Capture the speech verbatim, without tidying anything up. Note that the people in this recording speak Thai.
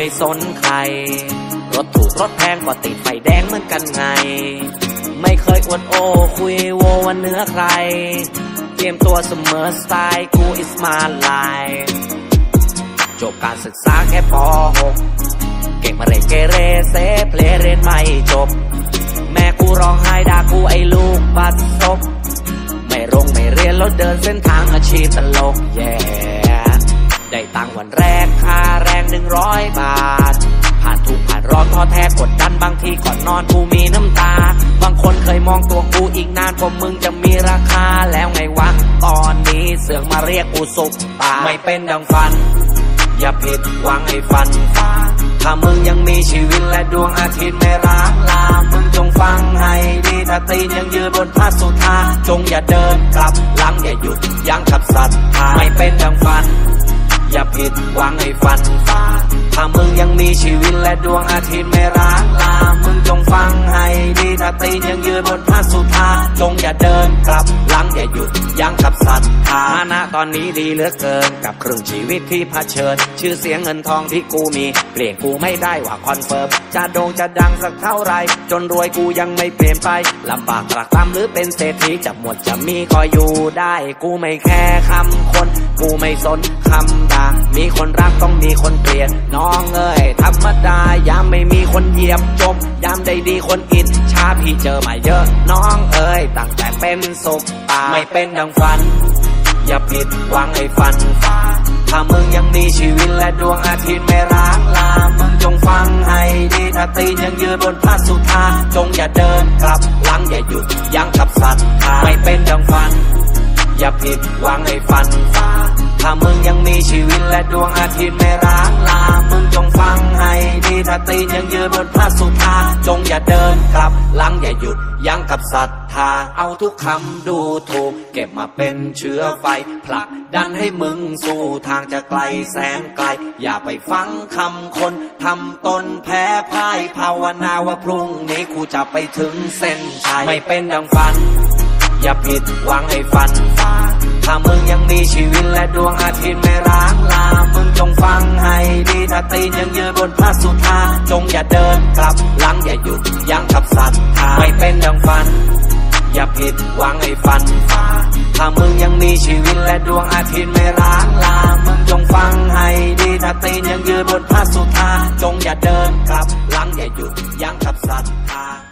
ไม่สนใครรถถูกรถแพงก็ติดไฟแดงเหมือนกันไงไม่เคยอวดโอ้คุยโววันเนื้อใครเตรียมตัวเสมอสไตล์กู is my life จบการศึกษาแค่ป หก เก่งมาเรเกเรเซเพลเรียนไม่จบแม่กูร้องไห้ด่ากูไอ้ลูกบัดซบไม่รงไม่เรียนแล้วเดินเส้นทางอาชีพตลกแย่ได้ตังวันแรกค่าแรงหนึ่งร้อยบาทผ่านทุกผ่านร้อนท้อแท้กดดันบางทีก่อนนอนกูมีน้ำตาบางคนเคยมองตัวกูอีกนานกว่ามึงจะมีราคาแล้วไงวะตอนนี้เสือกมาเรียกกูซุปตาไม่เป็นดังฝันอย่าผิดหวังให้ฝันฟ้าถ้ามึงยังมีชีวิตและดวงอาทิตย์ไม่ร้างลามึงจงฟังให้ดีถ้าตีนยังยืนบนพระสุธาจงอย่าเดินกลับหลังอย่าหยุดยั้งกับศรัทธาไม่เป็นดังฝันอย่าผิดหวังให้ฝันฟ้าถ้ามึงยังมีชีวิตและดวงอาทิตย์ไม่ร้างลามึงจงฟังให้ดีถ้าตีนยังยืนบนพระสุธาจงอย่าเดินกลับหลังอย่าหยุดยั้งกับศรัทธาณตอนนี้ดีเหลือเกินกับครึ่งชีวิตที่เผชิญชื่อเสียงเงินทองที่กูมีเปลี่ยนกูไม่ได้ว่าคอนเฟิร์มจะโด่งจะดังสักเท่าไรจนรวยกูยังไม่เปลี่ยนไปลำบากตรากตรำหรือเป็นเศรษฐีจะหมดจะมีก็อยู่ได้กูไม่แค่คำคนกูไม่สนคำด่ามีคนรักต้องมีคนเกลียดน้องเอ้ยธรรมดายามไม่มีคนเหยียบจมยามได้ดีคนอิจฉาพี่เจอมาเยอะน้องเอ้ยตั้งแต่เป็นสุขตาไม่เป็นดังฝันอย่าผิดหวังให้ฝันฟ้าถ้ามึงยังมีชีวิตและดวงอาทิตย์ไม่ร้างลามึงจงฟังให้ดีถ้าตีนยังยืนบนพระสุธาจงอย่าเดินกลับหลังอย่าหยุดยั้งกับศรัทธาไม่เป็นดังฝันอย่าผิดหวังให้ฝันฟ้าถ้ามึงยังมีชีวิตและดวงอาทิตย์ไม่ร้างลามึงจงฟังให้ดีถ้าตีนยังยืนบนพระสุธาจงอย่าเดินกลับหลังอย่าหยุดยั้งกับศรัทธาเอาทุกคำดูถูกเก็บมาเป็นเชื้อไฟผลักดันให้มึงสู่ทางจะไกลแสนไกลอย่าไปฟังคำคนทำตนแพ้พ่ายภาวนาว่าพรุ่งนี้กูจะไปถึงเส้นชัยไม่เป็นดังฝันอย่าผิดหวังให้ฝันฟ้าถ้ามึงยังมีชีวิตและดวงอาทิตย์ไม่ร้างลามึงจงฟังให้ดีถ้าตีนยังยืนบนพระสุธาจงอย่าเดินกลับหลังอย่าหยุดยั้งกับศรัทธาไม่เป็นดังฝันอย่าผิดหวังให้ฝันฟ้าถ้ามึงยังมีชีวิตและดวงอาทิตย์ไม่ร้างลามึงจงฟังให้ดีถ้าตีนยังยืนบนพระสุธาจงอย่าเดินกลับหลังอย่าหยุดยั้งกับศรัทธา